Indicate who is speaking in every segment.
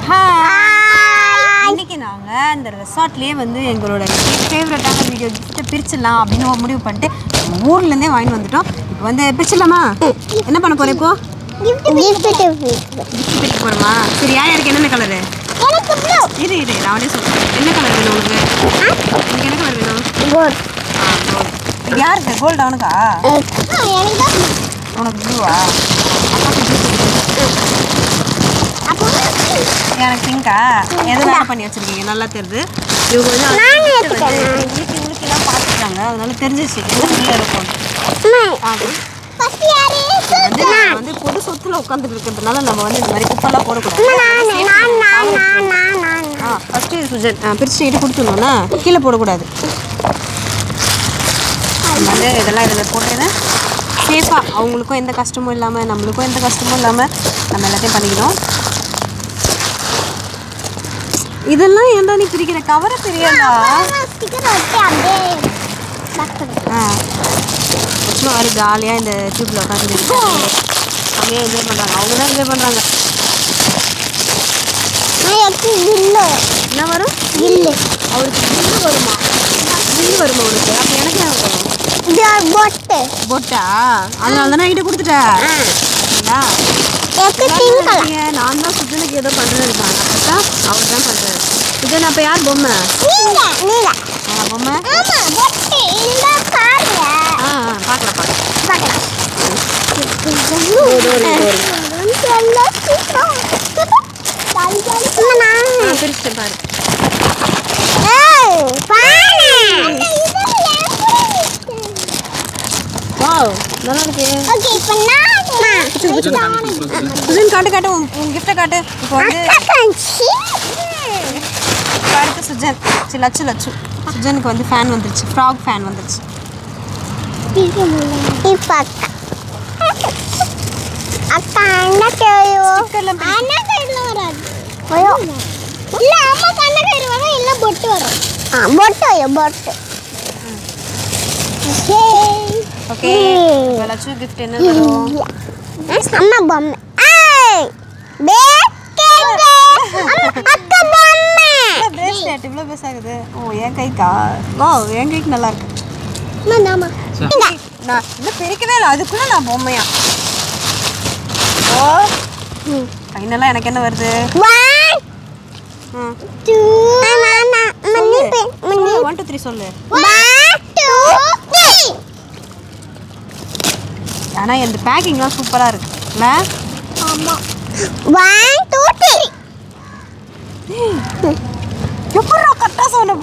Speaker 1: இன்னைக்கு நாங்கள் இந்த ரெசார்ட்லேயே வந்து எங்களோட ஃபேவரட்டான வீடியோ கிஃப்ட்டை பிரிச்சிடலாம் அப்படின்னு முடிவு பண்ணிட்டு ஊர்லேருந்தே வாங்கிட்டு வந்துட்டோம். இப்போ வந்து பிரிச்சிடலாமா? என்ன பண்ண போகிறேன் இப்போ? கிஃப்ட் போகிறோமா? சரி, யாருக்கு என்னென்ன கலரு? இரு நான் உடனே சொல்கிறேன். என்ன கலர் வேணும் உனக்கு? உனக்கு என்ன கலர் வேணும்? கோல்டு. இது யாருக்கு? கோல்டு அவனுக்கா? உனக்கு ப்ளூவா? எனக்கு பிங்கா? எதுவும் வேலை பண்ணி வச்சிருக்கீங்க, நல்லா தெரியுது. இவங்க வந்து உளுக்கிலாம் பார்த்துட்டாங்க, அதனால தெரிஞ்சிச்சு என்ன இருக்கும். வந்து பொது சொத்துல உட்காந்துட்டு இருக்கிறதுனால நம்ம வந்து இந்த மாதிரி குப்பெல்லாம் போடக்கூடாது. ஃபஸ்ட்டு சுஜன் பிரிச்சுக்கிட்டு கொடுத்துருந்தோன்னா கீழே போடக்கூடாது. வந்து இதெல்லாம் இதில் போட்டேன்னா சேஃபாக அவங்களுக்கும் எந்த கஷ்டமும் இல்லாமல் நம்மளுக்கும் எந்த கஷ்டமும் இல்லாமல் நம்ம எல்லாத்தையும் பண்ணிக்கணும். இதெல்லாம் ஏன்டா நீ பிரிக்கிற? கவரை தெரியாதா? சும்மா வர ஜாலியாக இந்த டியூப்பில் உட்காந்து செம்மையாக என்ஜாய் பண்ணுறாங்க. அவங்க தான் என்ஜாய் பண்ணுறாங்க. என்ன வரும்? கில்லு. அவருக்கு கில்லு வருமா? கில்லு வருமா அவனுக்கு? அப்போ எனக்கு என்ன வரும்? பொட்டா? அதனால தானே என்கிட்ட கொடுத்துட்டேன். நான் தான் சுஜனுக்கு ஏதோ பண்ணுறது இருக்காங்க. பார்த்தா அவர் தான் பண்ணுறாரு. சுஜன் அப்போ யார் பொம்மை? பொம்மை பார்க்கலாம். பிரிச்சுட்டேன் பாரு. நல்லா இருக்கு. சுஜன் காட்டு உன் கிஃப்ட்டை காட்டு. இப்போ வந்து அடுத்து சுஜன் லட்சு சுஜனுக்கு வந்து ஃபேன் வந்துருச்சு. ஃப்ராக் ஃபேன் வந்துருச்சு. ஓகே, லட்சு கிஃப்ட் என்ன வரும்?
Speaker 2: அம்மா பொம்மை.
Speaker 1: பிரேஸ்லெட் இவ்வளோ பெருசாகுது. ஓ, என் கைக்கா? ஓ, என் கைக்கு நல்லா இருக்கு. நான் இன்னும் பிரிக்கவே இல்லை, அதுக்குள்ள நான் பொம்மையா? ஓ, ஃபைனலாக எனக்கு என்ன வருது? 1 2 3 சொல்லு. ஆனால் இந்த பேக்கிங்லாம் சூப்பராக இருக்கு இல்லை?
Speaker 2: ஆமாம். 1 2 3
Speaker 1: எப்படா கரெக்டாக சொன்ன?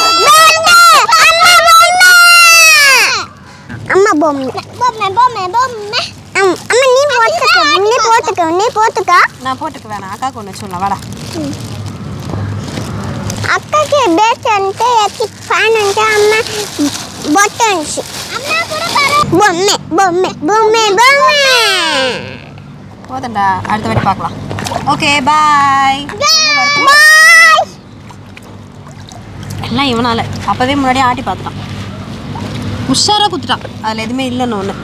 Speaker 2: அம்மா பொம்மை. அம்மா நீ போட்டுக்க.
Speaker 1: நான் போட்டுக்க வேணாம், அக்காவுக்கு ஒன்று சொல்லலாம். வாடா.
Speaker 2: అక్కకి బేస్ అంటే ఎత్తి ఫ్యాన్ అంటే అమ్మ బటన్స్ బొమ్మె బొమ్మె బొమ్మె బొమ్మె
Speaker 1: போதண்டா, அடுத்த வாட்டி பார்க்கலாம். Okay, bye. எல்லாம் இவனால அப்போவே முன்னாடியே ஆட்டி பார்த்துட்டான். உஷாராக குத்துட்டான். அதில் எதுவுமே இல்லைன்னு ஒன்று.